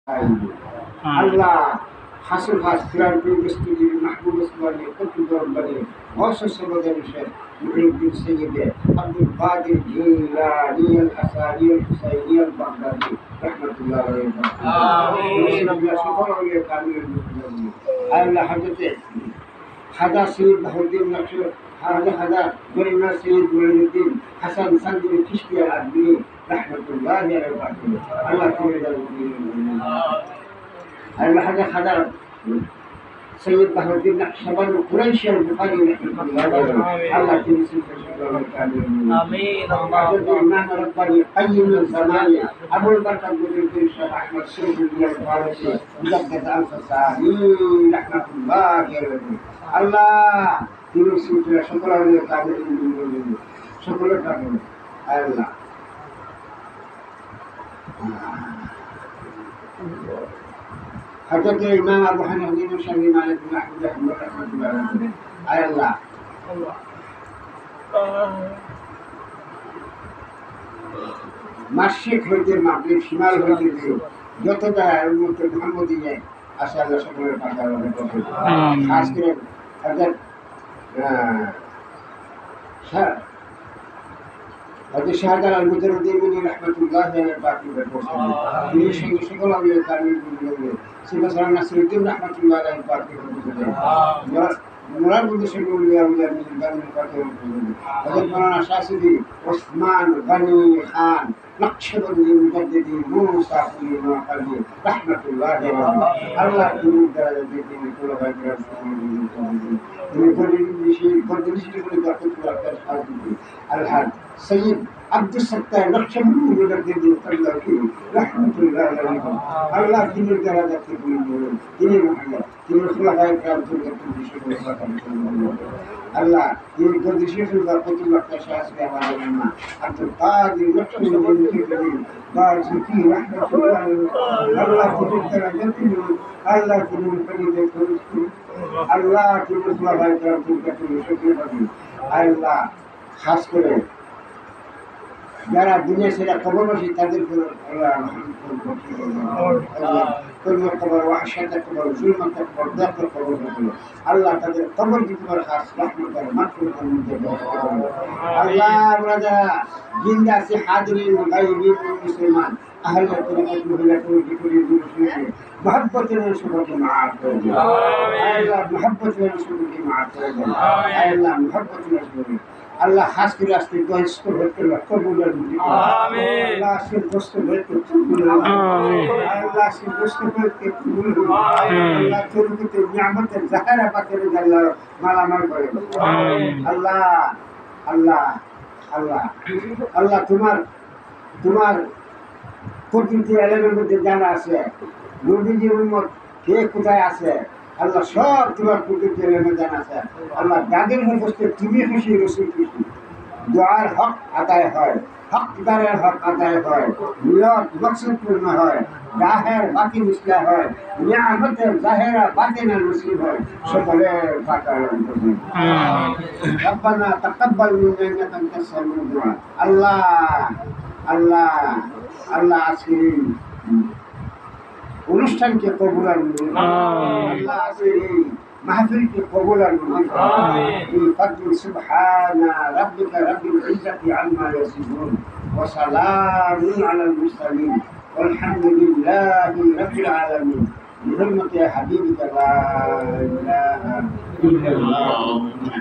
আল্লাহ হাসুল হাস ফিরান বিস্তুরি মাহবুব ইসমাইল কুতুব রব্বানি ওয়াসস বদরশে মুহিউদ্দিন সৈয়দ আব্দুল কাদের জিলানী আল আসারি আল হুসাইনি আল বাগদাদি রাহমাতুল্লাহ আলাইহি আমিন আল্লাহ শুকর আলিয়া কামিল আল্লাহ হযরতে খাজা সৈয়দ বাহাউদ্দিন নকশবন্দি খাজা গরিমা সৈয়দ মুঈনুদ্দিন হাসান সানদুরি চিশতি আল আদবি রাহমাতুল্লাহ আলাইহি আল্লাহ তুমি আল্লাহ খাজা সৈয়দ বাহাউদ্দিন নকশবন্দি কুরাইশি আল বুখারী রাহমাতুল্লাহ আল্লাহ তুমি আমিন আল্লাহ ইমাম রব্বানি কাইয়িম জামানি আবুল বরকত মুদ্দিন শাহ আহমদ শরীফুল্লাহ ফারুসি মুজাদ্দিদ আল ফাসাহি রাহমাতুল্লাহ আলাইহি আল্লাহ তুমি সুতরা সকলের কাজে সকলের কাজে আল্লাহ হযরত ইমাম আবু হানিফা শাফি মালিক মাহমুদ আহমদ রাহমাতুল্লাহ আলাইহি আল্লাহ মাসিক হইতে মাগরিব শিমাল হইতে যত যায় উম্মত মুহাম্মদিয়ে আসে আল্লাহ সকলের পাশে আল্লাহ খাস করে হযরত শাহজালাল আল মুজাদ্দিদি রাহমাতুল্লাহ আলাইহি বাকি বর্ষণ তিনি সঙ্গে সকল আলিয়া কামিল বললেন সিফাসান নাসিরুদ্দিন রাহমাতুল্লাহ আলাইহি বাকি বর্ষণ মুরাদ বলতে সেগুলো আলিয়া মিজানুল কাদের হযরত মাওলানা শাহসুদি ওসমান গনি খান নকশবন্দি মুজাদ্দিদি মুসা কুলিমা কালবি রাহমাতুল্লাহ আলাইহি আল্লাহ তুমি দরজা দিতে কোলা ভাইরা তুমি গরিব করে যতটুকু আপনার সাহায্য আল্লাহ সৈয়দ আব্দুল সত্তার নকশবন্দি মুজাদ্দিদি আল্লাহি রাহমাতুল্লাহ আলাইহি আল্লাহ তুমি দরজা দিতে তিনি মুহাম্মদ তিনি খুলাফায়ে কেরাম আল্লাহ তিনি গদিশের বরকতুল ওয়াক্ত শাহস কে আমাদের মা আব্দুল কাদের নকশবন্দি বারসুকি রাহমাতুল্লাহ আল্লাহ তুমি দরজা দিতে আল্লাহ তুমি ফরিদে করুন আল্লাহ তুমি খুলাফায়ে কেরাম তুমি শুকরিয়া করুন আল্লাহ খাস করে যারা দুনিয়া ছেড়ে কবরবাসী তাদের কবর ওয়াহশাত কবর জুলমাত কবর দাত কবর আল্লাহ তাদের কবর দিতে পারে খাস রহমত করে মাগফিরাতের মধ্যে আল্লাহ আমরা যারা জিন্দা আছি হাজিরিন গায়বিন মুসলমান আহলে তরিকত মহিলা কমিটি মুসলিম محبت رسولك معك আল্লাহ محبت رسولك معك আল্লাহ محبت رسولك আল্লাহ খাস করে আজকে দোয়াইশ করতে কবুল আমিন আল্লাহ সে দোস্ত করতে কবুল আমিন আল্লাহ সে দোস্ত করতে কবুল আমিন আল্লাহ তোরকে নিয়ামত জাহেরা পাকের আল্লাহ মালামাল করে আমিন আল্লাহ আল্লাহ আল্লাহ আল্লাহ তোমার প্রতিটি এলেমের মধ্যে জানা আছে নবীজি উম্মত কে কোথায় আছে আল্লাহ সব তোমার প্রতিটি এলেমে জানা আছে আল্লাহ যাদের মুখস্থে তুমি খুশি রসুল খুশি দোয়ার হক আদায় হয় হকদারের হক আদায় হয় নিয়ত মকসুদ পূর্ণ হয় জাহের বাকি মুসলা হয় নিয়ামতের জাহেরা বাতিনা নসিব হয় সকলের পাকা রব্বানা তাকাব্বাল মিন্না ইন্নাকা আনতাস সামিউদ দুআ আল্লাহ আল্লাহ আল্লাহ আসির অনুষ্ঠানকে কবুল আল্লাহ আসির محفل قبول بفضل سبحان ربك رب العزة عما يصفون وسلام على المرسلين والحمد لله رب العالمين بحرمة حبيبك لا إله إلا الله